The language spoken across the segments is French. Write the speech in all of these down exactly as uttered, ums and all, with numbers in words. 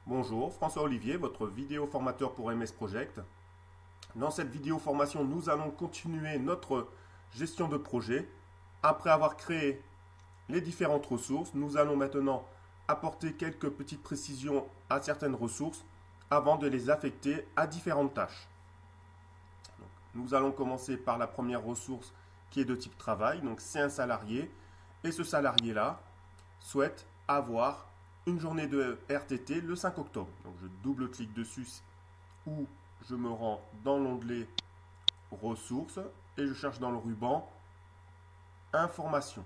Bonjour, François Olivier, votre vidéo formateur pour M S Project. Dans cette vidéo formation, nous allons continuer notre gestion de projet. Après avoir créé les différentes ressources, nous allons maintenant apporter quelques petites précisions à certaines ressources avant de les affecter à différentes tâches. Donc, nous allons commencer par la première ressource qui est de type travail. Donc c'est un salarié et ce salarié-là souhaite avoir une journée de R T T le cinq octobre. Donc je double-clique dessus ou je me rends dans l'onglet ressources et je cherche dans le ruban information.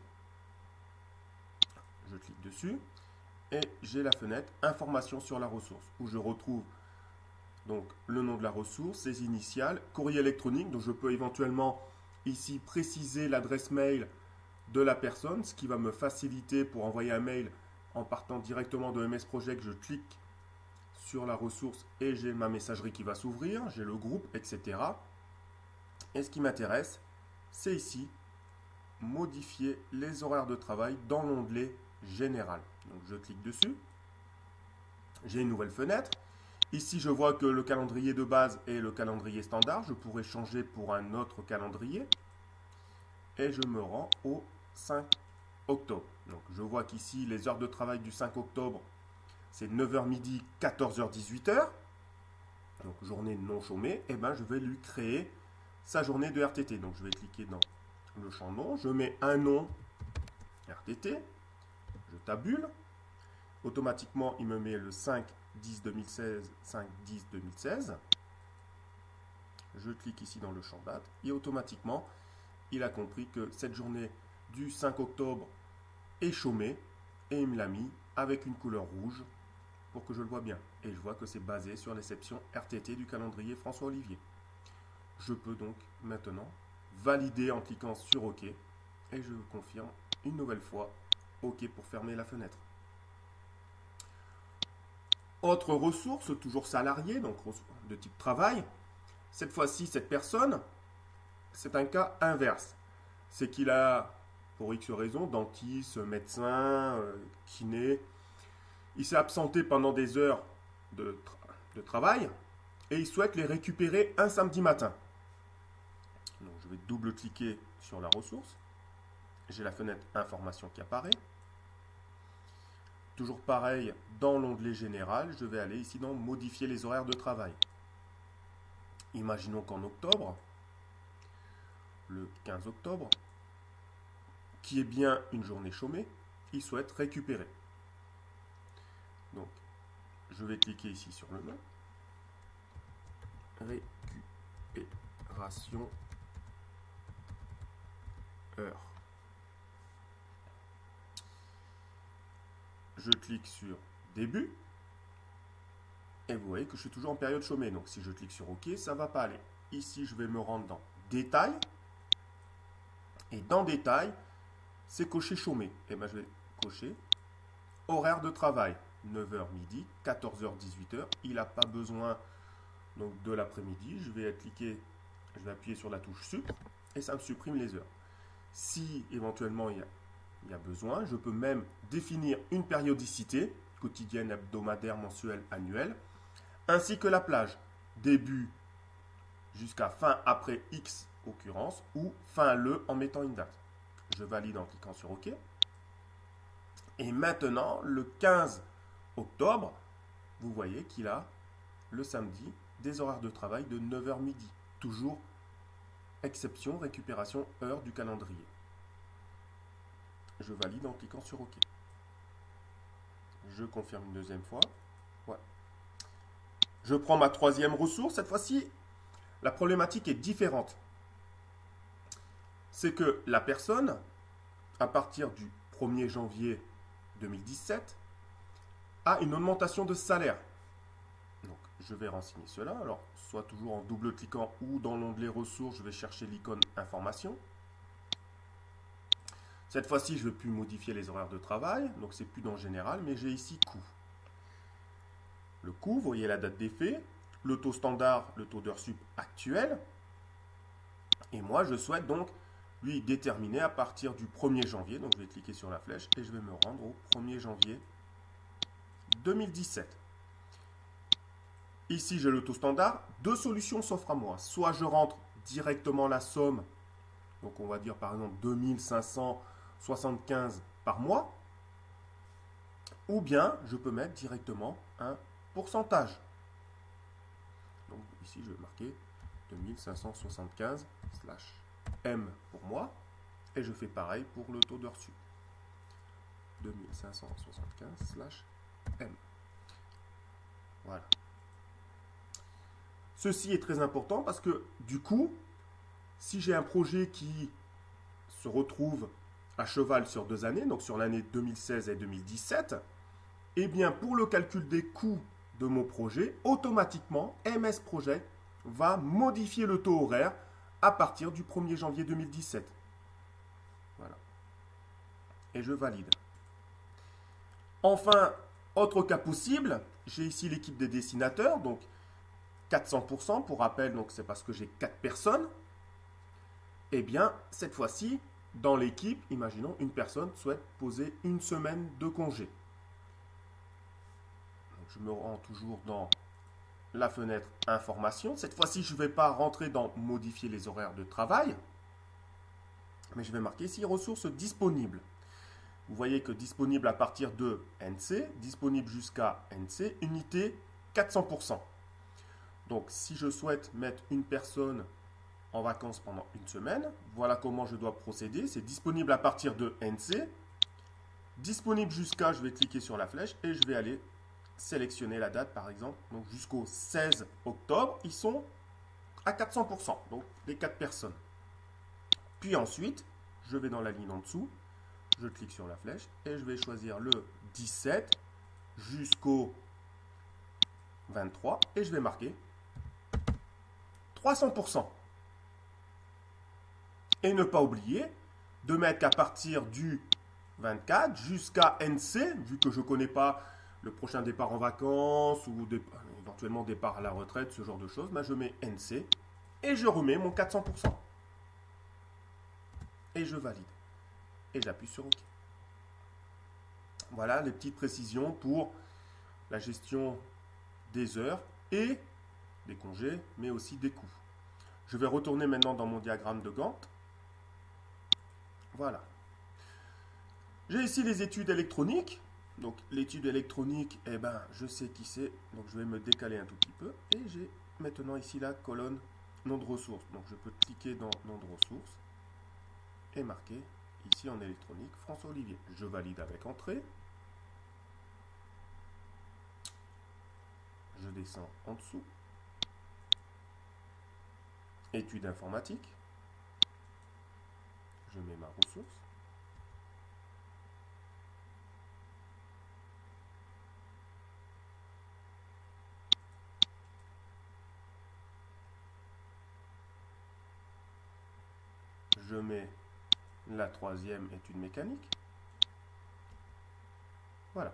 Je clique dessus et j'ai la fenêtre information sur la ressource où je retrouve donc le nom de la ressource, ses initiales, courrier électronique, donc je peux éventuellement ici préciser l'adresse mail de la personne, ce qui va me faciliter pour envoyer un mail en partant directement de M S Project. Je clique sur la ressource et j'ai ma messagerie qui va s'ouvrir, j'ai le groupe, et cetera. Et ce qui m'intéresse, c'est ici, modifier les horaires de travail dans l'onglet général. Donc je clique dessus, j'ai une nouvelle fenêtre. Ici, je vois que le calendrier de base est le calendrier standard. Je pourrais changer pour un autre calendrier. Et je me rends au cinq octobre. Donc, je vois qu'ici, les heures de travail du cinq octobre, c'est neuf heures midi, quatorze heures dix-huit heures. Donc, journée non chômée. Et bien, je vais lui créer sa journée de R T T. Donc, je vais cliquer dans le champ nom. Je mets un nom R T T. Je tabule. Automatiquement, il me met le cinq dix deux mille seize, cinq dix deux mille seize. Je clique ici dans le champ date et automatiquement, il a compris que cette journée du cinq octobre est chômée et il me l'a mis avec une couleur rouge pour que je le vois bien. Et je vois que c'est basé sur l'exception R T T du calendrier François Olivier. Je peux donc maintenant valider en cliquant sur OK et je confirme une nouvelle fois OK pour fermer la fenêtre. Autre ressource, toujours salarié, donc de type travail. Cette fois-ci, cette personne, c'est un cas inverse. C'est qu'il a, pour X raison, dentiste, médecin, euh, kiné, il s'est absenté pendant des heures de, tra de travail et il souhaite les récupérer un samedi matin. Donc, je vais double-cliquer sur la ressource. J'ai la fenêtre information qui apparaît. Toujours pareil, dans l'onglet général, je vais aller ici dans modifier les horaires de travail. Imaginons qu'en octobre, le quinze octobre, qui est bien une journée chômée, il souhaite récupérer. Donc, je vais cliquer ici sur le nom. Récupération heure. Je clique sur début et vous voyez que je suis toujours en période chômée. Donc si je clique sur OK, ça ne va pas aller. Ici, je vais me rendre dans détail et dans détail, c'est coché chômé. Et bien je vais cocher horaire de travail neuf heures midi, quatorze heures dix-huit heures. Il n'a pas besoin donc de l'après-midi. Je vais cliquer, je vais appuyer sur la touche sup et ça me supprime les heures. Si éventuellement il y a il y a besoin, je peux même définir une périodicité, quotidienne, hebdomadaire, mensuelle, annuelle, ainsi que la plage, début jusqu'à fin après X occurrence, ou fin le en mettant une date. Je valide en cliquant sur OK. Et maintenant, le quinze octobre, vous voyez qu'il a le samedi des horaires de travail de neuf heures midi. Toujours exception, récupération, heure du calendrier. Je valide en cliquant sur OK. Je confirme une deuxième fois. Ouais. Je prends ma troisième ressource. Cette fois-ci, la problématique est différente. C'est que la personne, à partir du premier janvier deux mille dix-sept, a une augmentation de salaire. Donc, je vais renseigner cela. Alors, soit toujours en double-cliquant ou dans l'onglet ressources, je vais chercher l'icône information. Cette fois-ci, je ne vais plus modifier les horaires de travail, donc c'est plus dans général, mais j'ai ici coût. Le coût, vous voyez la date d'effet, le taux standard, le taux d'heure sup actuel. Et moi, je souhaite donc lui déterminer à partir du premier janvier. Donc, je vais cliquer sur la flèche et je vais me rendre au premier janvier deux mille dix-sept. ici j'ai le taux standard. Deux solutions s'offrent à moi. Soit je rentre directement la somme, donc on va dire par exemple deux mille cinq cent soixante-quinze par mois, ou bien je peux mettre directement un pourcentage. Donc ici je vais marquer deux mille cinq cent soixante-quinze slash M pour moi, et je fais pareil pour le taux d'heure sup. deux mille cinq cent soixante-quinze slash M. Voilà. Ceci est très important parce que du coup, si j'ai un projet qui se retrouve à cheval sur deux années, donc sur l'année deux mille seize et deux mille dix-sept, eh bien pour le calcul des coûts de mon projet, automatiquement, M S Project va modifier le taux horaire à partir du premier janvier deux mille dix-sept. Voilà. Et je valide. Enfin, autre cas possible, j'ai ici l'équipe des dessinateurs, donc quatre cents pour cent, pour rappel, donc c'est parce que j'ai quatre personnes. Eh bien, cette fois-ci, dans l'équipe, imaginons une personne souhaite poser une semaine de congé. Donc, je me rends toujours dans la fenêtre information. Cette fois-ci, je ne vais pas rentrer dans modifier les horaires de travail, mais je vais marquer ici ressources disponibles. Vous voyez que disponible à partir de N C, disponible jusqu'à N C, unité quatre cents pour cent. Donc, si je souhaite mettre une personne en vacances pendant une semaine, voilà comment je dois procéder. C'est disponible à partir de N C, disponible jusqu'à, je vais cliquer sur la flèche et je vais aller sélectionner la date par exemple. Donc, jusqu'au seize octobre, ils sont à quatre cents pour cent, donc les quatre personnes. Puis ensuite, je vais dans la ligne en dessous, je clique sur la flèche et je vais choisir le dix-sept jusqu'au vingt-trois et je vais marquer trois cents pour cent. Et ne pas oublier de mettre qu'à partir du vingt-quatre jusqu'à N C, vu que je ne connais pas le prochain départ en vacances ou des, éventuellement départ à la retraite, ce genre de choses, ben je mets N C et je remets mon quatre cents pour cent. Et je valide. Et j'appuie sur OK. Voilà les petites précisions pour la gestion des heures et des congés, mais aussi des coûts. Je vais retourner maintenant dans mon diagramme de Gantt. Voilà. J'ai ici les études électroniques. Donc l'étude électronique, eh ben, je sais qui c'est. Donc je vais me décaler un tout petit peu. Et j'ai maintenant ici la colonne nom de ressources. Donc je peux cliquer dans nom de ressources et marquer ici en électronique François Olivier. Je valide avec entrée. Je descends en dessous. Études informatiques. Je mets ma ressource. Je mets la troisième étude mécanique. Voilà.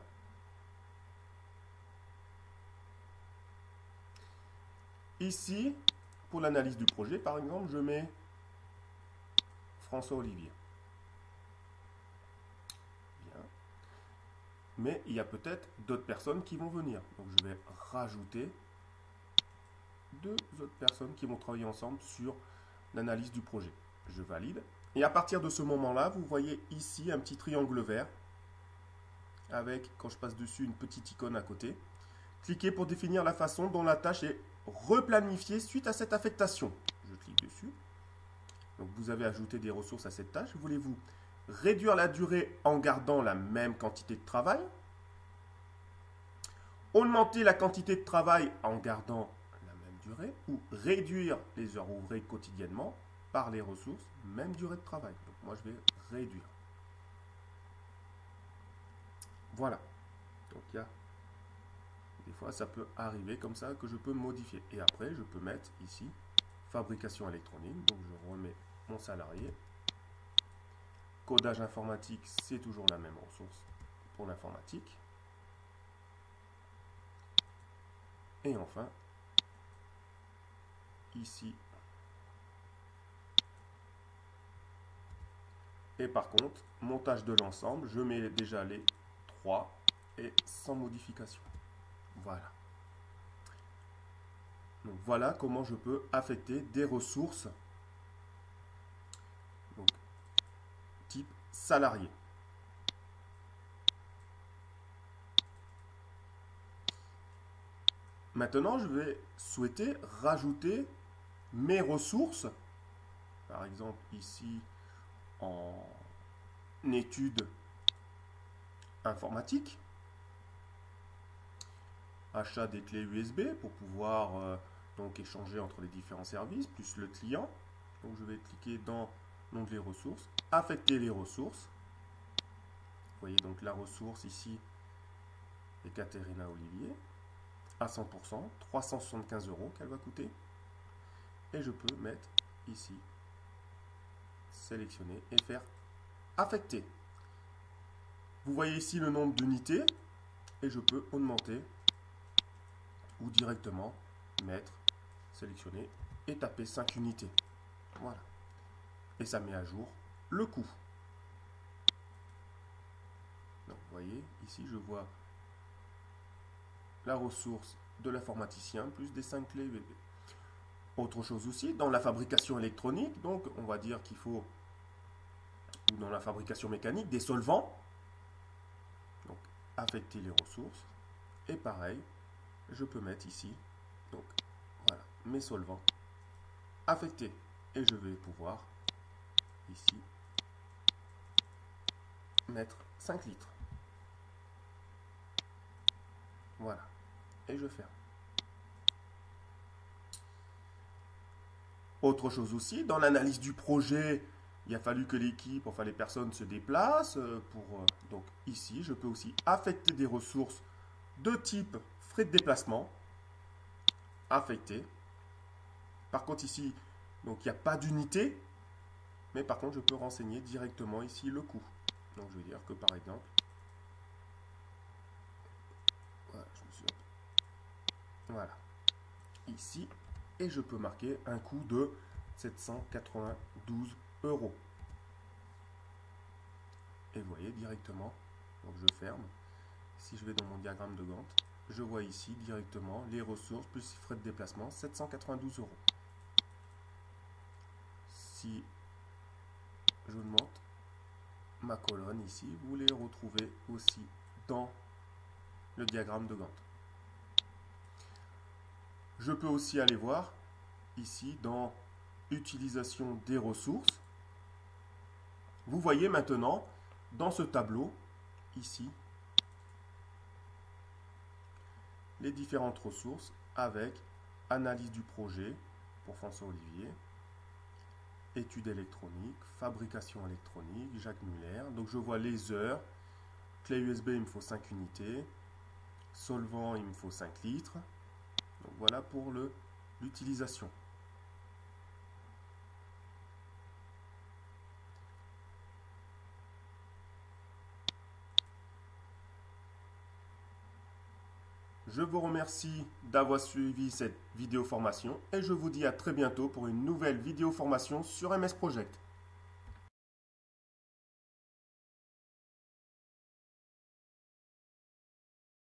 Ici, pour l'analyse du projet, par exemple, je mets François Olivier. Bien. Mais il y a peut-être d'autres personnes qui vont venir. Donc je vais rajouter deux autres personnes qui vont travailler ensemble sur l'analyse du projet. Je valide. Et à partir de ce moment-là, vous voyez ici un petit triangle vert avec, quand je passe dessus, une petite icône à côté. Cliquez pour définir la façon dont la tâche est replanifiée suite à cette affectation. Je clique dessus. Donc vous avez ajouté des ressources à cette tâche. Voulez-vous réduire la durée en gardant la même quantité de travail? Augmenter la quantité de travail en gardant la même durée? Ou réduire les heures ouvrées quotidiennement par les ressources, même durée de travail? Donc moi je vais réduire. Voilà. Donc il y a des fois ça peut arriver comme ça que je peux modifier. Et après je peux mettre ici fabrication électronique. Donc je remets mon salarié. Codage informatique, c'est toujours la même ressource pour l'informatique. Et enfin, ici. Et par contre, montage de l'ensemble, je mets déjà les trois et sans modification. Voilà. Donc voilà comment je peux affecter des ressources donc, type salarié. Maintenant, je vais souhaiter rajouter mes ressources. Par exemple, ici, en études informatiques. Achat des clés U S B pour pouvoir euh, donc échanger entre les différents services, plus le client. Donc, je vais cliquer dans l'onglet ressources, affecter les ressources. Vous voyez donc la ressource ici, Ekaterina Olivier. À cent pour cent, trois cent soixante-quinze euros qu'elle va coûter. Et je peux mettre ici, sélectionner et faire affecter. Vous voyez ici le nombre d'unités et je peux augmenter ou directement mettre, sélectionner et taper cinq unités. Voilà. Et ça met à jour le coût. Donc vous voyez, ici je vois la ressource de l'informaticien plus des cinq clés U S B. Autre chose aussi, dans la fabrication électronique, donc on va dire qu'il faut, ou dans la fabrication mécanique, des solvants. Donc affecter les ressources. Et pareil, je peux mettre ici, donc voilà, mes solvants affectés. Et je vais pouvoir ici mettre cinq litres. Voilà. Et je ferme. Autre chose aussi, dans l'analyse du projet, il a fallu que l'équipe, enfin les personnes se déplacent. Pour, donc ici, je peux aussi affecter des ressources de type frais de déplacement. Affecter. Par contre ici, donc il n'y a pas d'unité, mais par contre je peux renseigner directement ici le coût. Donc je vais dire que par exemple, voilà, je me suis... voilà, ici, et je peux marquer un coût de sept cent quatre-vingt-douze euros. Et vous voyez directement, donc je ferme. Si je vais dans mon diagramme de Gantt, je vois ici directement les ressources plus frais de déplacement, sept cent quatre-vingt-douze euros. Si j'augmente ma colonne ici, vous les retrouvez aussi dans le diagramme de Gantt. Je peux aussi aller voir ici dans utilisation des ressources. Vous voyez maintenant dans ce tableau ici les différentes ressources avec analyse du projet pour François Olivier, études électroniques, fabrication électronique, Jacques Muller. Donc je vois les heures, clé U S B il me faut cinq unités, solvant il me faut cinq litres. Donc voilà pour le l'utilisation. Je vous remercie d'avoir suivi cette vidéo formation et je vous dis à très bientôt pour une nouvelle vidéo formation sur M S Project.